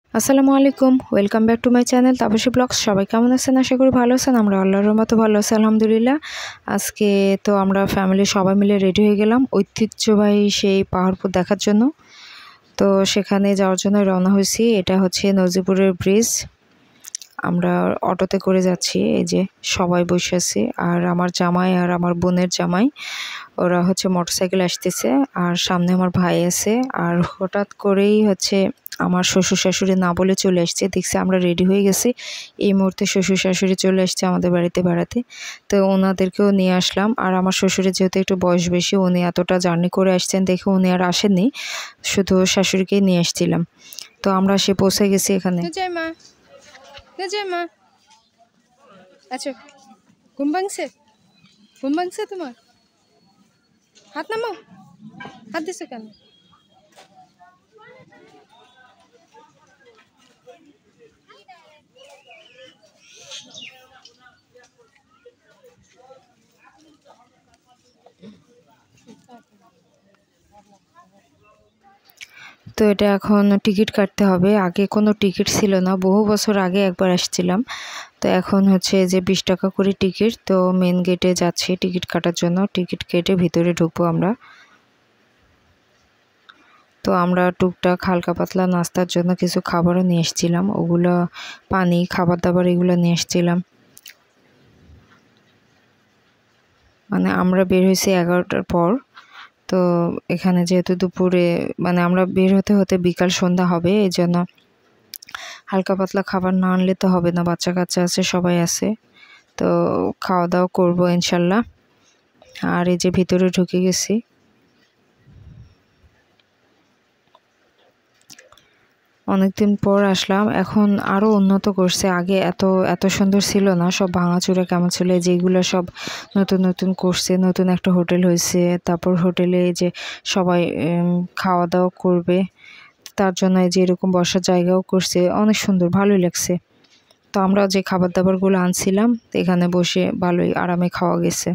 আসসালামু আলাইকুম, welcome back to my channel Tapasi blogs. সবাই কেমন আছেন? আশা করি ভালো আছেন। আমরা আল্লাহর রহমতে ভালো আছি, আলহামদুলিল্লাহ। আজকে তো আমরা ফ্যামিলির সবাই মিলে রেডি হয়ে গেলাম ঐতিহ্যবাহী সেই পাহাড়পুর দেখার জন্য। তো সেখানে যাওয়ার জন্য রওনা হয়েছি। এটা হচ্ছে নজিপুরের ব্রিজ। আমরা অটোতে করে যাচ্ছি। এই যে সবাই বসে আছে, আর আমার জামাই আর আমার বোনের জামাই ওরা হচ্ছে মোটরসাইকেল আসতেছে, আর সামনে আমার ভাই আছে। আর হঠাৎ করেই হচ্ছে আমার শ্বশুর শাশুড়ি না বলে চলে আসছে। দেখছি আমরা রেডি হয়ে গেছি, এই মুহূর্তে শ্বশুর শাশুড়ি চলে আসছে আমাদের বাড়িতে বেড়াতে। তো ওনাদেরকেও নিয়ে আসলাম। আর আমার শ্বশুরের যেহেতু একটু বয়স বেশি, উনি এতটা জার্নি করে আসছেন দেখে উনি আর আসেননি, শুধু শাশুড়িকেই নিয়ে আসছিলাম। তো আমরা সে পৌঁছে গেছি এখানে। আচ্ছা, ঘুম ভাঙছে তোমার? হাত নামাও, হাত দিছো কেন? তো এটা এখন টিকিট কাটতে হবে। আগে কোনো টিকিট ছিল না, বহু বছর আগে একবার আসছিলাম। তো এখন হচ্ছে যে 20 টাকা করে টিকিট। তো মেন গেটে যাচ্ছি টিকিট কাটার জন্য। টিকিট কেটে ভিতরে ঢুকবো আমরা। তো আমরা টুকটাক হালকা পাতলা নাস্তার জন্য কিছু খাবারও নিয়ে এসেছিলাম, ওগুলো পানি খাবার দাবার এগুলো নিয়ে এসেছিলাম। মানে আমরা বের হয়েছি 11টার পর। তো এখানে যেহেতু দুপুরে মানে আমরা বের হতে হতে বিকাল সন্ধ্যা হবে, এই জন্য হালকা পাতলা খাবার না আনলে তো হবে না। বাচ্চা কাচ্চা আছে, সবাই আছে। তো খাওয়া দাওয়া করবো ইনশাল্লাহ। আর এই যে ভিতরে ঢুকে গেছি। অনেকদিন পর আসলাম, এখন আরও উন্নত করছে। আগে এত এত সুন্দর ছিল না, সব ভাঙাচোরা কেমন ছিল। যেগুলো সব নতুন নতুন করছে, নতুন একটা হোটেল হয়েছে। তারপর হোটেলে যে সবাই খাওয়া দাওয়া করবে, তার জন্য যে এরকম বসার জায়গাও করছে, অনেক সুন্দর, ভালোই লাগছে। তো আমরা যে খাবার দাবারগুলো আনছিলাম এখানে বসে ভালোই আরামে খাওয়া গেছে।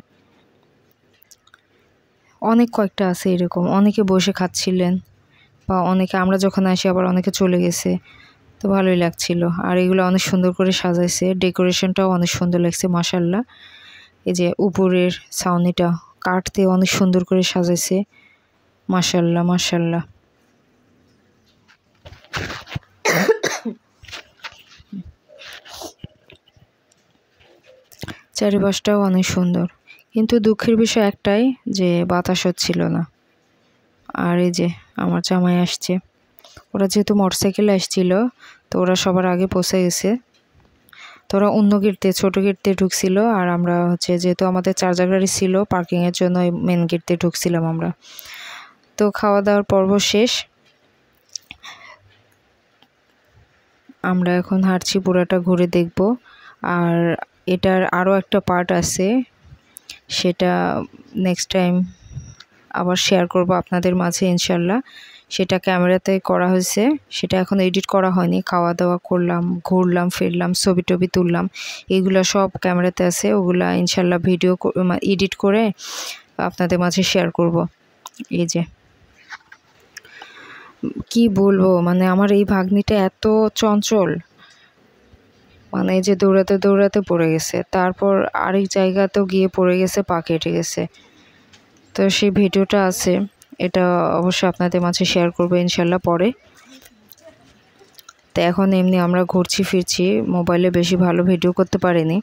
অনেক কয়েকটা আছে এরকম, অনেকে বসে খাচ্ছিলেন, বা অনেকে আমরা যখন আসি আবার অনেকে চলে গেছে। তো ভালোই লাগছিল। আর এগুলো অনেক সুন্দর করে সাজাইছে, ডেকোরেশনটাও অনেক সুন্দর লাগছে মাশাআল্লাহ। এই যে উপরের ছাউনিটা কাঠ দিয়ে অনেক সুন্দর করে সাজাইছে, মাশাআল্লাহ মাশাআল্লাহ। চারিপাশটাও অনেক সুন্দর, কিন্তু দুঃখের বিষয় একটাই যে বাতাস হচ্ছিল না। আর এই যে আমার জামাই আসছে, ওরা যেহেতু মোটরসাইকেলে আসছিল তো ওরা সবার আগে পৌঁছে গেছে। তো ওরা অন্য গেট দিয়ে, ছোটো গেট দিয়ে ঢুকছিল, আর আমরা হচ্ছে যেহেতু আমাদের চার্জার গাড়ি ছিল পার্কিংয়ের জন্য মেন গেট দিয়ে ঢুকছিলাম আমরা। তো খাওয়া দাওয়ার পর্ব শেষ, আমরা এখন হাঁটছি, পুরাটা ঘুরে দেখব। আর এটার আরও একটা পার্ট আছে, সেটা নেক্সট টাইম আবার শেয়ার করব আপনাদের মাঝে ইনশাল্লাহ। সেটা ক্যামেরাতে করা হয়েছে, সেটা এখন এডিট করা হয়নি। খাওয়া দাওয়া করলাম, ঘুরলাম ফিরলাম, ছবি টবি তুললাম, এগুলো সব ক্যামেরাতে আছে। ওগুলা ইনশাল্লাহ ভিডিও এডিট করে আপনাদের মাঝে শেয়ার করব। এই যে কি বলবো, মানে আমার এই ভাগ্নিটা এত চঞ্চল, মানে এই যে দৌড়াতে দৌড়াতে পড়ে গেছে, তারপর আরেক জায়গাতেও গিয়ে পড়ে গেছে, পা কেটে গেছে। তো সেই ভিডিওটা আছে, এটা অবশ্যই আপনাদের মাঝে শেয়ার করবো ইনশাল্লাহ পরে। তো এখন এমনি আমরা ঘুরছি ফিরছি, মোবাইলে বেশি ভালো ভিডিও করতে পারিনি।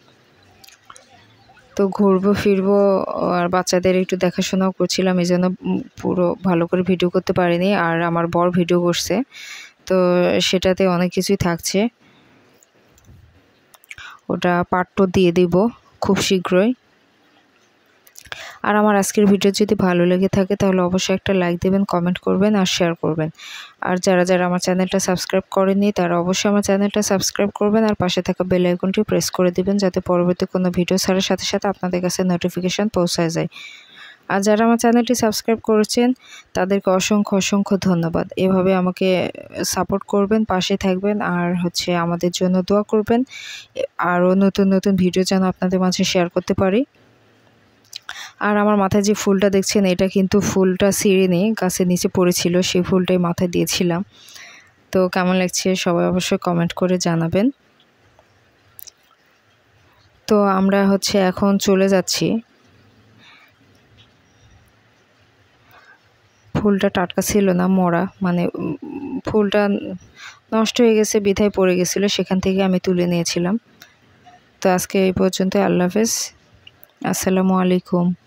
তো ঘুরবো ফিরবো আর বাচ্চাদের একটু দেখাশোনাও করছিলাম, এই জন্য পুরো ভালো করে ভিডিও করতে পারিনি। আর আমার বর ভিডিও করছে, তো সেটাতে অনেক কিছুই থাকছে, ওটা পার্ট 2 দিয়ে দিব খুব শীঘ্রই। আর আমার আজকের ভিডিও যদি ভালো লেগে থাকে তাহলে অবশ্যই একটা লাইক দেবেন, কমেন্ট করবেন আর শেয়ার করবেন। আর যারা যারা আমার চ্যানেলটা সাবস্ক্রাইব করেননি তারা অবশ্যই আমার চ্যানেলটা সাবস্ক্রাইব করবেন, আর পাশে থাকা বেল আইকনটি প্রেস করে দিবেন, যাতে পরবর্তী কোনো ভিডিও ছাড়ার সাথে সাথে আপনাদের কাছে নোটিফিকেশান পৌঁছায় যায়। আর যারা আমার চ্যানেলটি সাবস্ক্রাইব করেছেন তাদেরকে অসংখ্য অসংখ্য ধন্যবাদ। এভাবে আমাকে সাপোর্ট করবেন, পাশে থাকবেন, আর হচ্ছে আমাদের জন্য দোয়া করবেন। আরও নতুন নতুন ভিডিও যেন আপনাদের মাঝে শেয়ার করতে পারি। আর আমার মাথায় যে ফুলটা দেখছেন, এটা কিন্তু ফুলটা ছিঁড়ে নিয়ে গাছের নিচে পড়েছিল, সেই ফুলটাই মাথায় দিয়েছিলাম। তো কেমন লাগছে সবাই অবশ্যই কমেন্ট করে জানাবেন। তো আমরা এখন চলে যাচ্ছি। ফুলটা টাটকা ছিল না, মরা, মানে ফুলটা নষ্ট হয়ে গেছে, বিধায় পড়ে গেছিলো, সেখান থেকে আমি তুলে নিয়েছিলাম। তো আজকে এই পর্যন্ত। আল্লাহ হাফেজ, আসসালামু আলাইকুম।